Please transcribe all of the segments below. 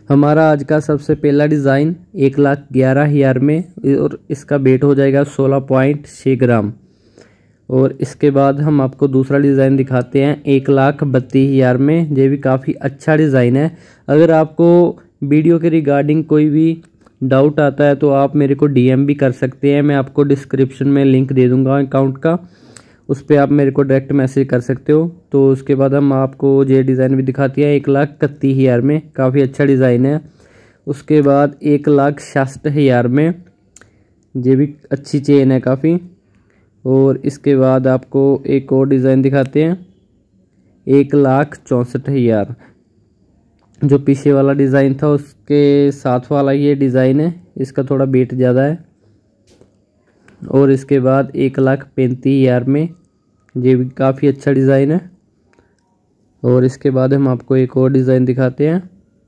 हमारा आज का सबसे पहला डिज़ाइन 1,11,000 में और इसका वेट हो जाएगा 16.6 ग्राम। और इसके बाद हम आपको दूसरा डिज़ाइन दिखाते हैं 1,32,000 में। ये भी काफ़ी अच्छा डिज़ाइन है। अगर आपको वीडियो के रिगार्डिंग कोई भी डाउट आता है तो आप मेरे को डीएम भी कर सकते हैं। मैं आपको डिस्क्रिप्शन में लिंक दे दूंगा अकाउंट का, उस पर आप मेरे को डायरेक्ट मैसेज कर सकते हो। तो उसके बाद हम आपको ये डिज़ाइन भी दिखाती है 1,31,000 में, काफ़ी अच्छा डिज़ाइन है। उसके बाद 1,66,000 में, ये भी अच्छी चेन है काफ़ी। और इसके बाद आपको एक और डिज़ाइन दिखाते हैं 1,64,000। जो पीछे वाला डिज़ाइन था उसके साथ वाला ये डिज़ाइन है, इसका थोड़ा वेट ज़्यादा है। और इसके बाद 1,35,000 में, ये भी काफ़ी अच्छा डिज़ाइन है। और इसके बाद हम आपको एक और डिज़ाइन दिखाते हैं,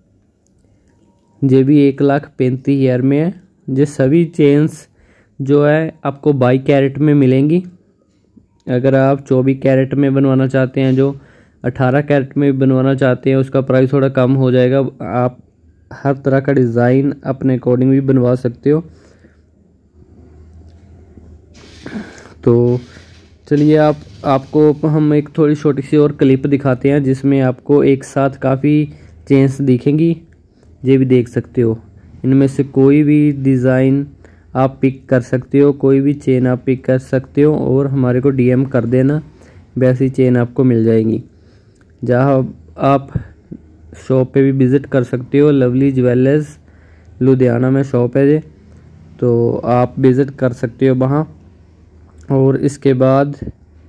ये भी 1,35,000 में है। ये सभी चेन्स जो है आपको 22 कैरेट में मिलेंगी। अगर आप 24 कैरेट में बनवाना चाहते हैं, जो 18 कैरेट में बनवाना चाहते हैं, उसका प्राइस थोड़ा कम हो जाएगा। आप हर तरह का डिज़ाइन अपने अकॉर्डिंग भी बनवा सकते हो। तो चलिए आपको हम एक थोड़ी छोटी सी और क्लिप दिखाते हैं जिसमें आपको एक साथ काफ़ी चेन्स दिखेंगी। ये भी देख सकते हो, इनमें से कोई भी डिज़ाइन आप पिक कर सकते हो, कोई भी चेन आप पिक कर सकते हो और हमारे को डीएम कर देना, वैसी चेन आपको मिल जाएगी। जहाँ आप शॉप पे भी विज़िट कर सकते हो, लवली ज्वेलर्स लुधियाना में शॉप है ये, तो आप विज़िट कर सकते हो वहाँ। और इसके बाद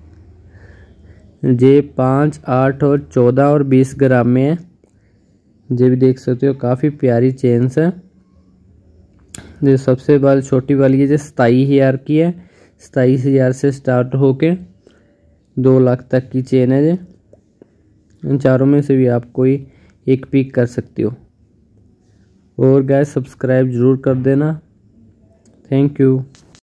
ये 5, 8 और 14 और 20 ग्राम में है। ये भी देख सकते हो, काफ़ी प्यारी चेन्स है। जो सबसे छोटी वाली है जो 27,000 की है, 27,000 से स्टार्ट होके 2 लाख तक की चेन है। ये इन चारों में से भी आप कोई एक पिक कर सकते हो। और गाइस सब्सक्राइब ज़रूर कर देना। Thank you.